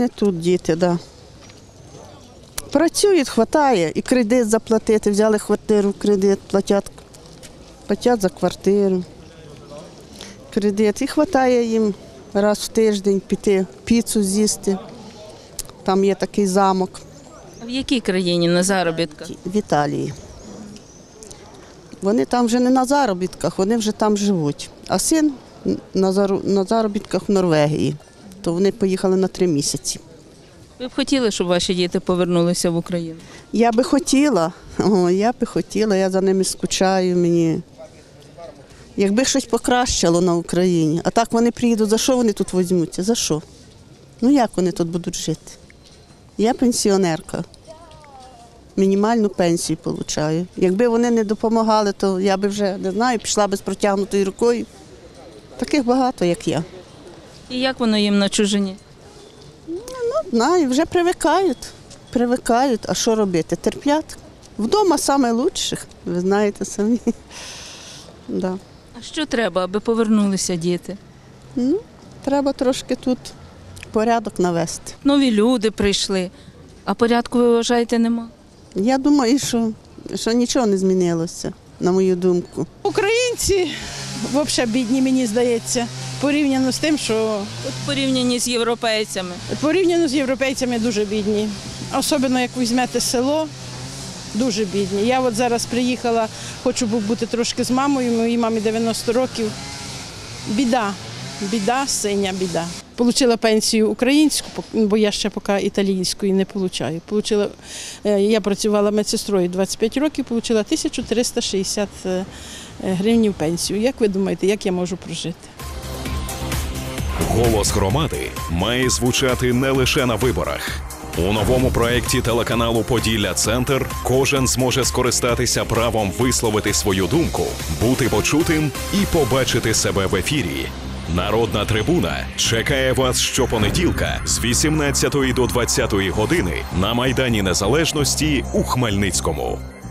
мене тут діти, да. Працюють, хватає, і кредит заплатити, взяли квартиру в кредит, платять за квартиру. Кредит. І хватає їм раз в тиждень піти, піцу з'їсти. Там є такий замок А в якій країні на заробітках? в Італії. Вони там вже не на заробітках, вони вже там живуть. А син на заробітках в Норвегії. То вони поїхали на 3 місяці. Ви б хотіли, щоб ваші діти повернулися в Україну? Я би хотіла, я за ними скучаю, мені. Якби щось покращило на Україні, а так вони приїдуть, за що вони тут візьмуться, за що? Ну як вони тут будуть жити? Я пенсіонерка, мінімальну пенсію отримую. Якби вони не допомагали, то я би вже, не знаю, пішла би з протягнутою рукою. Таких багато, як я. І як воно їм на чужині? Знаю, вже привикають, а що робити? Терплять. Вдома найкращих, ви знаєте самі. Да. А що треба, аби повернулися діти? Треба трошки тут порядок навести. Нові люди прийшли, а порядку, ви вважаєте, нема? Я думаю, що нічого не змінилося, на мою думку. Українці взагалі бідні, мені здається, порівняно з тим, що От порівняні з європейцями. дуже бідні. Особливо, як візьмете село, дуже бідні. Я от зараз приїхала, хочу бути трошки з мамою, моїй мамі 90 років. Біда, синя біда. Получила пенсію українську, бо я ще поки італійської не отримую. Я працювала медсестрою 25 років, отримала 1360 гривень пенсію. Як ви думаєте, як я можу прожити? Голос громади має звучати не лише на виборах. У новому проєкті телеканалу «Поділля-Центр» кожен зможе скористатися правом висловити свою думку, бути почутим і побачити себе в ефірі. Народна трибуна чекає вас щопонеділка з 18 до 20 години на Майдані Незалежності у Хмельницькому.